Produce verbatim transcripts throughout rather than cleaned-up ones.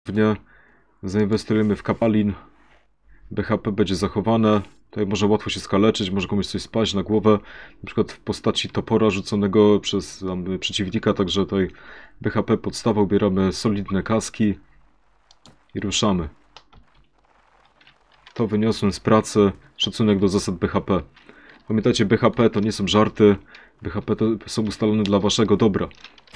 Zainwestujemy w kapalin. B H P będzie zachowane. Tutaj może łatwo się skaleczyć, może komuś coś spaść na głowę. Na przykład w postaci topora rzuconego przez tam, przeciwnika, także tutaj B H P podstawa, ubieramy solidne kaski i ruszamy. To wyniosłem z pracy, szacunek do zasad B H P. Pamiętajcie, B H P to nie są żarty, B H P to są ustalone dla waszego dobra.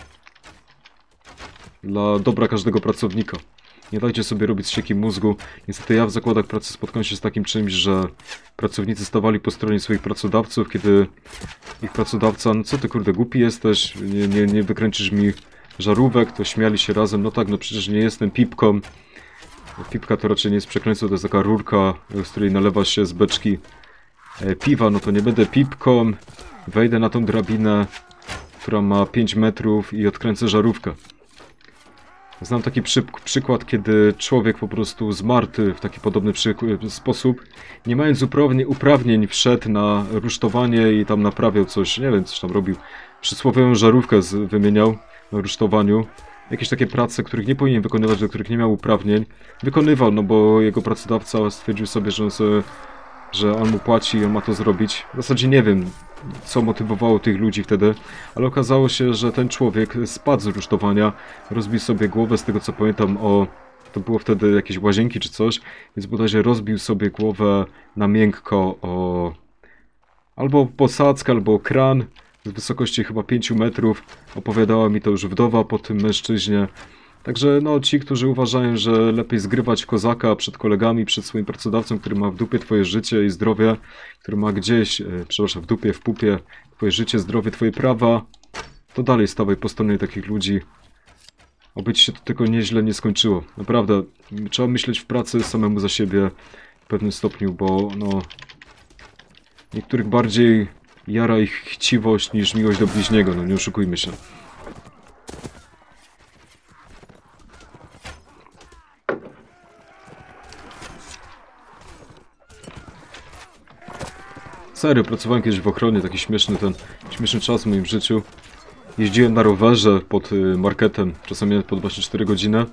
Dla dobra każdego pracownika. Nie dajcie sobie robić sieki mózgu. Niestety ja w zakładach pracy spotkałem się z takim czymś, że pracownicy stawali po stronie swoich pracodawców, kiedy ich pracodawca, no co ty kurde głupi jesteś, nie, nie, nie wykręcisz mi żarówek, to śmiali się razem, no tak, no przecież nie jestem pipką. Pipka to raczej nie jest przekleństwo, to jest taka rurka, z której nalewa się z beczki e, piwa, no to nie będę pipką, wejdę na tą drabinę, która ma pięć metrów i odkręcę żarówkę. Znam taki przy, przykład, kiedy człowiek po prostu zmarł w taki podobny przy, sposób, nie mając uprawnień, uprawnień wszedł na rusztowanie i tam naprawiał coś, nie wiem, coś tam robił. Przysłowiową żarówkę z, wymieniał na rusztowaniu. Jakieś takie prace, których nie powinien wykonywać, do których nie miał uprawnień. Wykonywał, no bo jego pracodawca stwierdził sobie, że on, sobie, że on mu płaci i on ma to zrobić. W zasadzie nie wiem, co motywowało tych ludzi wtedy, ale okazało się, że ten człowiek spadł z rusztowania, rozbił sobie głowę, z tego co pamiętam, o... to było wtedy jakieś łazienki czy coś, więc bodajże rozbił sobie głowę na miękko o... albo posadzkę, albo kran z wysokości chyba pięciu metrów. Opowiadała mi to już wdowa po tym mężczyźnie. Także no, ci, którzy uważają, że lepiej zgrywać kozaka przed kolegami, przed swoim pracodawcą, który ma w dupie twoje życie i zdrowie, który ma gdzieś, e, przepraszam, w dupie, w pupie twoje życie, zdrowie, twoje prawa, to dalej stawaj po stronie takich ludzi. Oby ci się to tylko nieźle nie skończyło. Naprawdę, trzeba myśleć w pracy samemu za siebie w pewnym stopniu, bo no... niektórych bardziej jara ich chciwość niż miłość do bliźniego, no nie oszukujmy się. Serio, pracowałem kiedyś w ochronie, taki śmieszny ten, śmieszny czas w moim życiu. Jeździłem na rowerze pod y, marketem, czasami po dwadzieścia cztery godziny.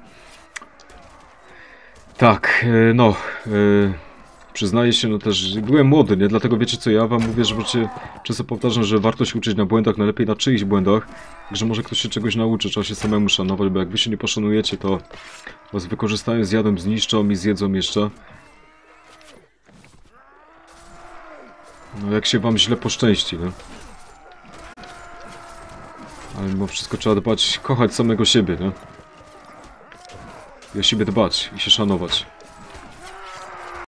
Tak, y, no, y, przyznaję się, no też byłem młody, nie? Dlatego wiecie co, ja wam mówię, że wreszcie często powtarzam, że warto się uczyć na błędach, najlepiej na czyichś błędach. Że może ktoś się czegoś nauczy, trzeba się samemu szanować, bo jak wy się nie poszanujecie, to was wykorzystają, zjadą, zniszczą i zjedzą jeszcze. No jak się wam źle poszczęści, no. Ale mimo wszystko trzeba dbać, kochać samego siebie, nie? I o siebie dbać i się szanować.